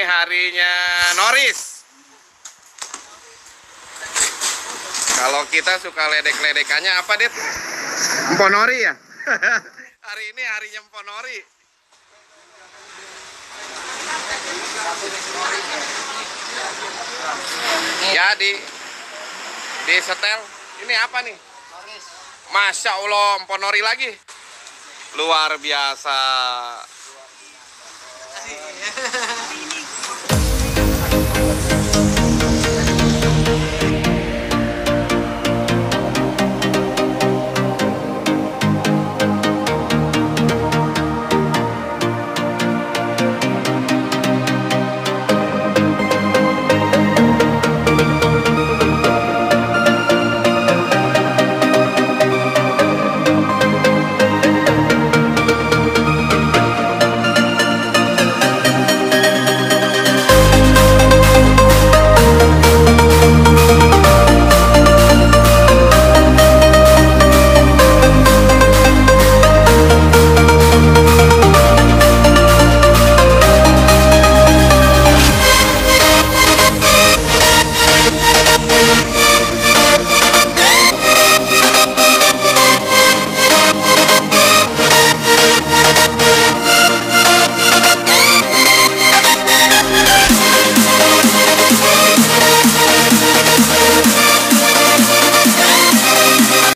harinya Noris. Kalau kita suka ledek-ledekannya apa, Dit? Emponori ya? Hari ini harinya Emponori. Ya, di setel. Ini apa nih? Masya Allah, Emponori lagi. Luar biasa.